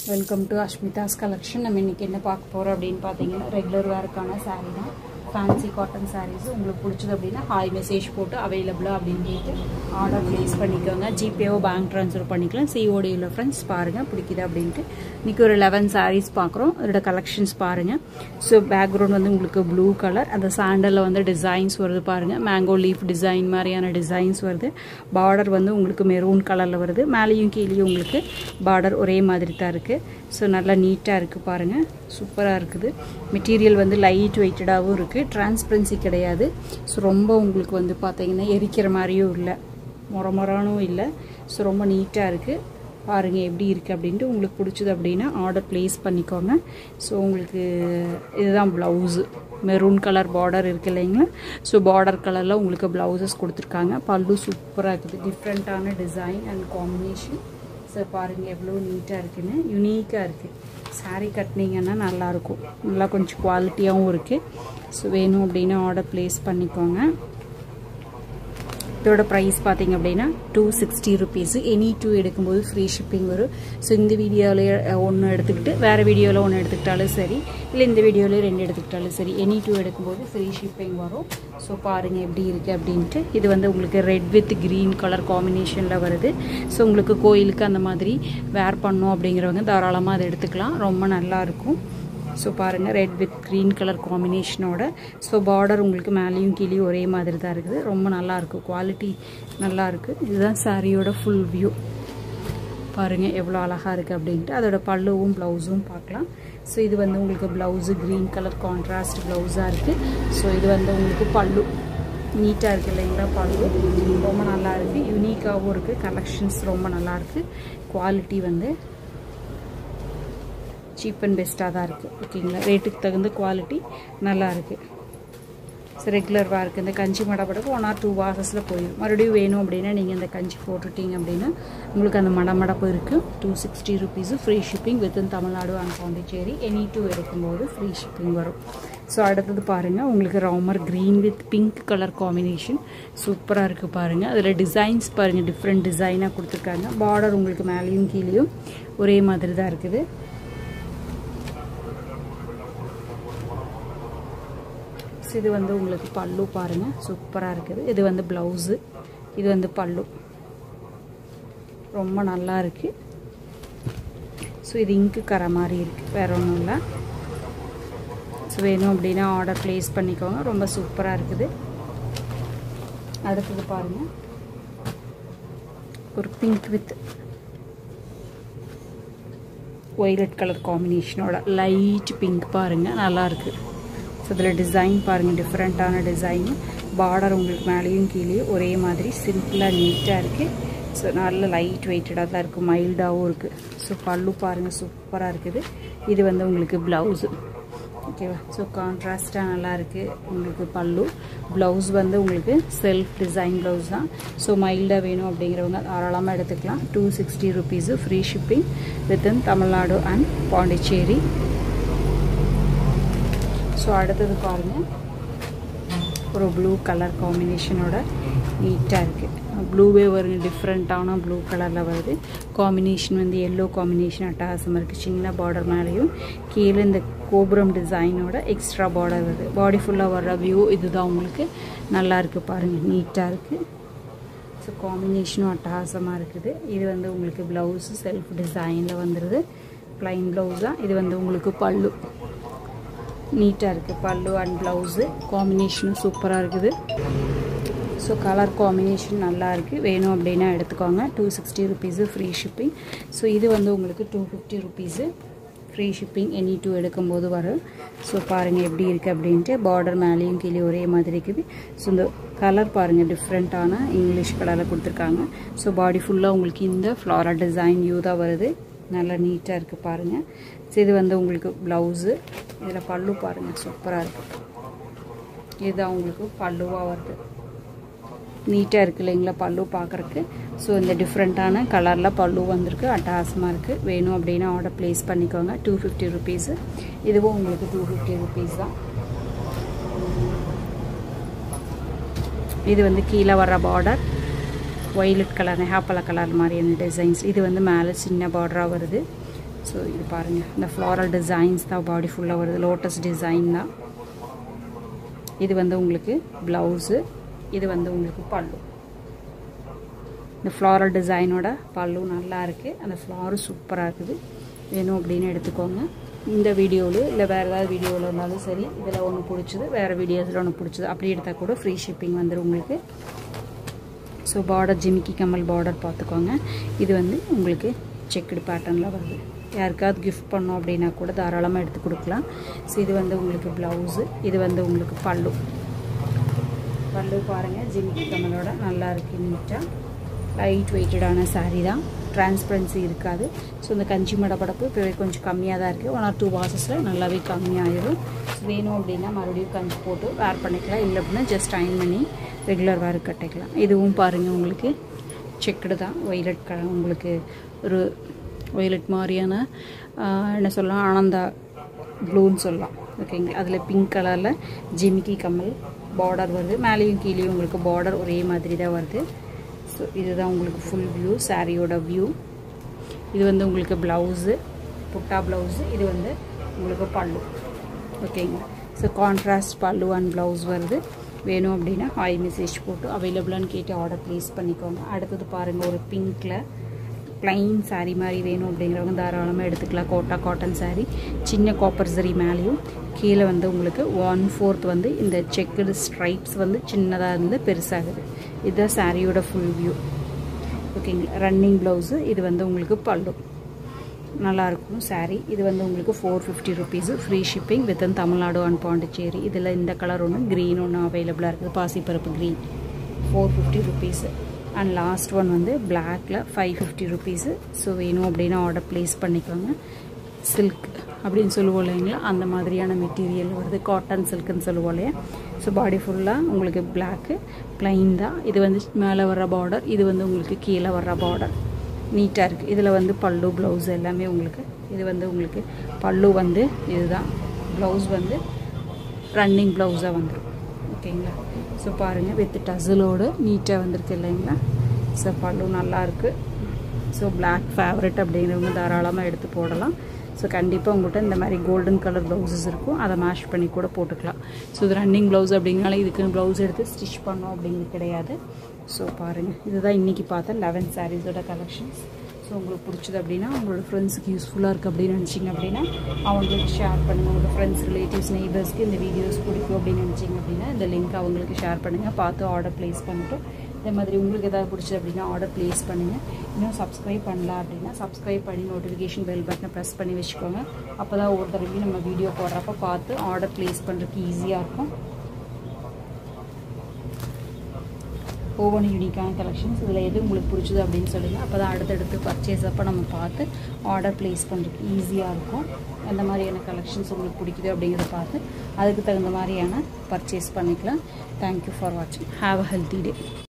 Welcome to Asmitha's collection. நம்ம இன்னைக்கு என்ன பார்க்க போறோம் அப்படினு பாத்தீங்கன்னா ரெகுலர் வேர்க்கான saree தான். Fancy cotton sarees உங்களுக்கு பிடிச்சது அப்படினா ஹாய் மெசேஜ் போட்டு அவேலபிளா அப்படினு கேட்டு ஆர்டர் ப்ளேஸ் பண்ணிக்கோங்க. ஜிபேஓ பேங்க் ட்ரான்ஸ்ஃபர் பண்ணிக்கலாம். COD உள்ள फ्रेंड्स பாருங்க பிடிக்குதா அப்படினு. இன்னைக்கு ஒரு 11 sarees பார்க்கறோம். அதோட கலெக்ஷன்ஸ் பாருங்க. சோ பேக்ரவுண்ட் வந்து உங்களுக்கு ப்ளூ கலர், அந்த சாண்டல்ல வந்து டிசைன்ஸ் வருது பாருங்க. மேங்கோ லீஃப் டிசைன் மாதிரியான டிசைன்ஸ் வருது. பார்டர் வந்து உங்களுக்கு மெரூன் கலர்ல வருது. மேலேயும் கீழேயும் உங்களுக்கு பார்டர் ஒரே மாதிரி தான் இருக்கு. சோ நல்லா நீட்டா இருக்கு பாருங்க. சூப்பரா இருக்குது. மெட்டீரியல் வந்து லைட் வெயிட்டடாவும் இருக்கு. டிரான்ஸ்பரன்சி கிடையாது. சோ ரொம்ப உங்களுக்கு வந்து பாத்தீங்கன்னா எரிக்கிற மாதிரியும் இல்ல, மொரமொரானும் இல்ல. சோ ரொம்ப நீட்டா இருக்கு. பாருங்க எப்படி இருக்கு அப்படினு. உங்களுக்கு பிடிச்சது அப்படினா ஆர்டர் ப்ளேஸ் பண்ணிக்கோங்க. சோ உங்களுக்கு இதுதான் ப்ளவுஸ். மெரூன் கலர் பார்டர் இருக்கு இல்லைங்களா? சோ பார்டர் கலர்ல உங்களுக்கு ப்ளவுசஸ் கொடுத்திருக்காங்க. பல்லு சூப்பரா இருக்குது. டிஃபரண்டான டிசைன் அண்ட் காம்பினேஷன். சோ பாருங்க எவ்வளவு நீட்டா இருக்குன்னு. யூனிக்கா இருக்கு. saree கட்டினீங்கன்னா நல்லா இருக்கும். நல்லா கொஞ்சம் குவாலிட்டியாவும் இருக்கு. சோ வேணும் அப்படினா ஆர்டர் ப்ளேஸ் பண்ணிக்கோங்க. இதோட பிரைஸ் பாத்தீங்க அப்படினா 260 rupees. எனி 2 எடுக்கும்போது ஃப்ரீ ஷிப்பிங் வரும். சோ இந்த வீடியோல ஒன்னு எடுத்துக்கிட்டு வேற வீடியோல ஒன்னு எடுத்துக்கிட்டாலும் சரி, இல்ல இந்த வீடியோல ரெண்டு எடுத்துக்கிட்டாலும் சரி, எனி 2 எடுக்கும்போது ஃப்ரீ ஷிப்பிங் வரும். சோ பாருங்க எப்படி இருக்கு அப்படினு. இது வந்து உங்களுக்கு ரெட் வித் கிரீன் கலர் காம்பினேஷன்ல வருது. சோ உங்களுக்கு கோயிலுக்கு அந்த மாதிரி வேர் பண்ணனும் அப்படிங்கறவங்க தாராளமா அதை எடுத்துக்கலாம். ரொம்ப நல்லா இருக்கும். சோ பாருங்க ரெட் வித் கிரீன் கலர் காம்பினேஷனோட. சோ பார்டர் உங்களுக்கு மேலேயும் கீழேயும் ஒரே மாதிரி தான் இருக்குது. ரொம்ப நல்லா இருக்கு. குவாலிட்டி நல்லா இருக்கு. இதுதான் சாரியோட ஃபுல் வியூ. பாருங்க எவ்வளவு அழகா இருக்கு அப்படினு. அதோட பல்லுவும் ப்ளவுஸும் பார்க்கலாம். சோ இது வந்து உங்களுக்கு ப்ளவுஸ் கிரீன் கலர் கான்ட்ராஸ்ட் ப்ளவுஸா இருக்கு. சோ இது வந்து உங்களுக்கு பல்லு நீட்டா இருக்கு இல்லைங்களா? பல்லு ரொம்ப நல்லா இருக்கு. யூனிக்காவும் இருக்கு. கலெக்ஷன்ஸ் ரொம்ப நல்லா இருக்கு. குவாலிட்டி வந்து சீப் அண்ட் பெஸ்டா தான் இருக்கு. ஓகேங்களா? ரேட்டுக்கு தகுந்த குவாலிட்டி நல்லா இருக்கு. ரெகுலர் வார்க்கு இந்த கஞ்சி மடப்படக்கு 1 or 2 வாஷஸ்ல போயிடும். மறுபடியும் வேணும் அப்படின்னா நீங்க இந்த கஞ்சி போட்டுட்டீங்க அப்படின்னா உங்களுக்கு அந்த மடமடப்பு இருக்கு. 260 rupees free shipping within Tamil Nadu and Pondicherry. Any 2 எடுக்கும்போது ஃப்ரீ ஷிப்பிங் வரும். ஸோ அடுத்தது பாருங்க உங்களுக்கு Ramar green with pink colour combination சூப்பரா இருக்கு பாருங்க. அதுல டிசைன்ஸ் பாருங்க, டிஃப்ரெண்ட் டிசைனா கொடுத்துருக்காங்க. பார்டர் உங்களுக்கு மேலேயும் கீழேயும் ஒரே மாதிரி தான் இருக்குது. இது வந்து உங்களுக்கு பல்லு பாருங்க சூப்பரா இருக்குது. இது வந்து ப்ளவுஸ், இது வந்து பல்லு. ரொம்ப நல்லா இருக்கு. சோ இது இங்கு கர மாதிரி இருக்கு, வேற ஒண்ணும் இல்ல. சோ வேணும் அப்படினா ஆர்டர் ப்ளேஸ் பண்ணிக்கோங்க. ரொம்ப சூப்பரா இருக்குது. அடுத்து பாருங்க ஒரு பிங்க் வித் violet கலர் காம்பினேஷனோட லைட் பிங்க் பாருங்க நல்லா இருக்கு. அதில் டிசைன் பாருங்க, டிஃப்ரெண்டான டிசைன். பார்டர் உங்களுக்கு மேலேயும் கீழே ஒரே மாதிரி சிம்பிளாக நீட்டாக இருக்கு. ஸோ நல்ல லைட் வெயிட்டடாக தான் இருக்குது, மைல்டாகவும் இருக்குது. ஸோ பல்லு பாருங்கள் சூப்பராக இருக்குது. இது வந்து உங்களுக்கு ப்ளவுஸு. ஓகேவா? ஸோ கான்ட்ராஸ்டாக நல்லா இருக்குது உங்களுக்கு பல்லு. ப்ளவுஸ் வந்து உங்களுக்கு செல்ஃப் டிசைன் ப்ளவுஸ் தான். ஸோ மைல்டாக வேணும் அப்படிங்கிறவங்க தாராளமாக எடுத்துக்கலாம். 260 rupees free shipping within Tamil Nadu and Pondicherry. So அடுத்தது பாருங்க ஒரு ப்ளூ கலர் காம்பினேஷனோட நீட்டாக இருக்குது. ப்ளூவே வருங்க, டிஃப்ரெண்ட்டான ப்ளூ கலரில் வருது. காம்பினேஷன் வந்து எல்லோ காம்பினேஷன் அட்டகாசமாக இருக்குது. சின்ன பார்டர் மேலேயும் கீழே இந்த கோபுரம் டிசைனோட எக்ஸ்ட்ரா பார்டர் வருது. பாடி ஃபுல்லாக வர்ற வியூ இதுதான் உங்களுக்கு. நல்லா இருக்குது பாருங்கள், நீட்டாக இருக்குது. ஸோ காம்பினேஷனும் அட்டகாசமாக இருக்குது. இது வந்து உங்களுக்கு ப்ளவுஸு செல்ஃப் டிசைனில் வந்துடுது. ப்ளைன் ப்ளவுஸ் தான். இது வந்து உங்களுக்கு பல்லு நீட்டாக இருக்குது. பல்லு அண்ட் ப்ளவுஸு காம்பினேஷனும் சூப்பராக இருக்குது. ஸோ கலர் காம்பினேஷன் நல்லா இருக்குது. வேணும் அப்படின்னா எடுத்துக்கோங்க. 260 rupees ஃப்ரீ ஷிப்பிங். ஸோ இது வந்து உங்களுக்கு 250 rupees ஃப்ரீ ஷிப்பிங் எனி 2 எடுக்கும்போது வரும். ஸோ பாருங்கள் எப்படி இருக்குது அப்படின்ட்டு. பார்டர் மேலேயும் கீழே ஒரே மாதிரி இருக்குது. ஸோ இந்த கலர் பாருங்கள் டிஃப்ரெண்ட்டான இங்கிலீஷ் கலரில் கொடுத்துருக்காங்க. ஸோ பாடி ஃபுல்லாக உங்களுக்கு இந்த ஃப்ளாரல் டிசைன் வியூ தான் வருது. நல்லா நீட்டாக இருக்குது பாருங்கள். ஸோ இது வந்து உங்களுக்கு ப்ளவுஸு. இதில் பல்லு பாருங்கள் சூப்பராக இருக்குது. இதுதான் உங்களுக்கு பல்லுவாக வருது. நீட்டாக இருக்குது இல்லைங்களா பல்லு பார்க்குறக்கு. ஸோ இந்த டிஃப்ரெண்ட்டான கலரில் பல்லு வந்திருக்கு. அட்டகாசமாக இருக்குது. வேணும் அப்படின்னா ஆர்டர் ப்ளேஸ் பண்ணிக்கோங்க. 250 rupees. இதுவும் உங்களுக்கு 250 rupees தான். இது வந்து கீழே வர்ற border violet color, apple color மாதிரியான டிசைன்ஸ். இது வந்து மேலே சின்ன பார்டரா வருது. ஸோ இது பாருங்கள், இந்த ஃப்ளாரல் டிசைன்ஸ் தான் பாடி ஃபுல்லாக வருது, லோட்டஸ் டிசைன் தான். இது வந்து உங்களுக்கு ப்ளவுஸு, இது வந்து உங்களுக்கு பல்லு. இந்த ஃப்ளாரல் டிசைனோட பல்லு நல்லா இருக்குது, அந்த ஃப்ளாரும் சூப்பராக இருக்குது. வேணும் அப்படின்னு எடுத்துக்கோங்க. இந்த வீடியோவில் இல்லை வேறு ஏதாவது வீடியோவில் இருந்தாலும் சரி, இதில் ஒன்று பிடிச்சது, வேறு வீடியோஸில் ஒன்று பிடிச்சது அப்படி எடுத்தால் கூட ஃப்ரீ ஷிப்பிங் வந்துடும் உங்களுக்கு. ஸோ பார்டர் ஜிமிக்கி கமல் பார்டர் பார்த்துக்கோங்க. இது வந்து உங்களுக்கு செக்குடு பேட்டர்னில் வருது. யாருக்காவது கிஃப்ட் பண்ணோம் அப்படின்னா கூட தாராளமாக எடுத்து கொடுக்கலாம். ஸோ இது வந்து உங்களுக்கு ப்ளவுஸு, இது வந்து உங்களுக்கு பல்லு. பல்லு பாருங்கள், ஜிமிக்கி கமலோட நல்லா இருக்குது, நீட்டாக லைட் வெயிட்டடான சாரீ தான், டிரான்ஸ்பரன்சி இருக்காது. ஸோ இந்த கஞ்சி மடப்படப்பு இப்போ கொஞ்சம் கம்மியாக தான் இருக்குது. 1 or 2 வாஷஸில் நல்லாவே கம்மியாகிடும். வேணும் அப்படின்னா மறுபடியும் கஞ்சி போட்டு வேர் பண்ணிக்கலாம், இல்லை அப்படின்னா ஜஸ்ட் அயன் பண்ணி ரெகுலர் வேர் கட்டிக்கலாம். இதுவும் பாருங்கள் உங்களுக்கு செக்குடு தான், ஒய்லட் கலர், உங்களுக்கு ஒரு ஒய்லட் மாதிரியான என்ன சொல்லலாம், ஆனந்தா ப்ளூன்னு சொல்லலாம். ஓகேங்களா, அதில் பிங்க் கலரில் ஜிமிக்கி கமல் பார்டர் வருது. மேலேயும் கீழேயும் உங்களுக்கு பார்டர் ஒரே மாதிரி தான் வருது. ஸோ இதுதான் உங்களுக்கு ஃபுல் வியூ, சாரியோட வியூ. இது வந்து உங்களுக்கு ப்ளவுஸு, புட்டா ப்ளவுஸு, இது வந்து உங்களுக்கு பல்லு. ஓகேங்களா, so contrast pallu and blouse வருது. வேணும் அப்படின்னா ஹாய் மெசேஜ் போட்டு அவைலபிளான்னு கேட்டு ஆர்டர் ப்ளேஸ் பண்ணிக்கோங்க. அடுத்தது பாருங்கள், ஒரு பிங்க்கில் ப்ளைன் சாரீ மாதிரி வேணும் அப்படிங்கிறவங்க தாராளமாக எடுத்துக்கலாம். கோட்டா காட்டன் சாரீ, சின்ன காப்பர் சரி மேலேயும் கீழே வந்து உங்களுக்கு 1/4 வந்து இந்த செக்குடு ஸ்ட்ரைப்ஸ் வந்து சின்னதாக இருந்து பெருசாகுது. இதுதான் சாரியோட ஃபுல் வியூ. ஓகேங்களா, ரன்னிங் ப்ளவுஸு, இது வந்து உங்களுக்கு பல்லு. நல்லாயிருக்கும் சாரீ. இது வந்து உங்களுக்கு 450 rupees, free shipping within Tamil Nadu and Pondicherry. இதில் இந்த கலர் ஒன்று, க்ரீன் ஒன்று அவைலபிளாக இருக்குது, பாசிப்பருப்பு green, 450 rupees. And last one வந்து பிளாக்ல 550 ருபீஸு. ஸோ வேணும் அப்படின்னா ஆர்டர் ப்ளேஸ் பண்ணிக்கோங்க. சில்க் அப்படின்னு சொல்லுவோம் இல்லைங்களா, அந்த மாதிரியான மெட்டீரியல் வருது, காட்டன் சில்க்குன்னு சொல்லுவோம் இல்லையா. ஸோ பாடி ஃபுல்லாக உங்களுக்கு பிளாக்கு ப்ளைன் தான். இது வந்து மேலே வர்ற பார்டர், இது வந்து உங்களுக்கு கீழே வர்ற பார்டர், நீட்டாக இருக்குது. இதில் வந்து பல்லு ப்ளவுஸ் எல்லாமே உங்களுக்கு, இது வந்து உங்களுக்கு பல்லு வந்து இதுதான், ப்ளவுஸ் வந்து ரன்னிங் ப்ளவுஸாக வந்துடும். ஓகேங்களா, ஸோ பாருங்கள் வித் டசிலோடு நீட்டாக வந்திருக்கு இல்லைங்களா. ஸோ பல்லு நல்லாயிருக்கு. ஸோ பிளாக் ஃபேவரட் அப்படிங்கிறவங்க தாராளமாக எடுத்து போடலாம். ஸோ கண்டிப்பாக உங்கள்கிட்ட இந்த மாதிரி கோல்டன் கலர் ப்ளவுஸஸ் இருக்கும், அதை மேஷ் பண்ணி கூட போட்டுக்கலாம். ஸோ இது ரன்னிங் ப்ளவுஸ் அப்படிங்கனால இதுக்குன்னு ப்ளவுஸ் எடுத்து ஸ்டிச் பண்ணோம் அப்படிங்கிறது கிடையாது. ஸோ பாருங்கள், இதுதான் இன்றைக்கி பார்த்த 11 சாரீஸோட கலெக்ஷன்ஸ். ஸோ உங்களுக்கு பிடிச்சது அப்படின்னா உங்களோட ஃப்ரெண்ட்ஸுக்கு யூஸ்ஃபுல்லாக இருக்குது அப்படின்னு நினச்சிங்க அப்படின்னா அவங்களுக்கு ஷேர் பண்ணுங்கள். உங்களோட ஃப்ரெண்ட்ஸ், ரிலேட்டிவ்ஸ், நெய்பர்ஸ்க்கு இந்த வீடியோஸ் பிடிக்கும் அப்படின்னு நினச்சிங்க அப்படின்னா இந்த லிங்க் அவங்களுக்கு ஷேர் பண்ணுங்கள். பார்த்து ஆர்டர் ப்ளேஸ் பண்ணிட்டு இதே மாதிரி உங்களுக்கு எதாவது பிடிச்சது அப்படின்னா ஆர்டர் ப்ளேஸ் பண்ணுங்கள். இன்னும் சப்ஸ்கிரைப் பண்ணலாம் அப்படின்னா சப்ஸ்கிரைப் பண்ணி நோட்டிஃபிகேஷன் பெல் பட்டனை ப்ரெஸ் பண்ணி வச்சுக்கோங்க. அப்போ தான் ஒரு தடவையும் நம்ம வீடியோ போடுறப்ப பார்த்து ஆர்டர் ப்ளேஸ் பண்ணுறதுக்கு ஈஸியாக இருக்கும். ஒவ்வொரு யூனிக்கான கலெக்ஷன்ஸ், இதில் எது உங்களுக்கு பிடிச்சது அப்படின்னு சொல்லுங்கள். அப்போ தான் அடுத்தடுத்து பர்ச்சேஸ் அப்போ நம்ம பார்த்து ஆர்டர் ப்ளேஸ் பண்ணுறதுக்கு ஈஸியாக இருக்கும். எந்த மாதிரியான கலெக்ஷன்ஸ் உங்களுக்கு பிடிக்குது அப்படிங்கிறத பார்த்து அதுக்கு தகுந்த மாதிரியான பர்ச்சேஸ் பண்ணிக்கலாம். தேங்க்யூ ஃபார் வாட்சிங். Have a healthy day.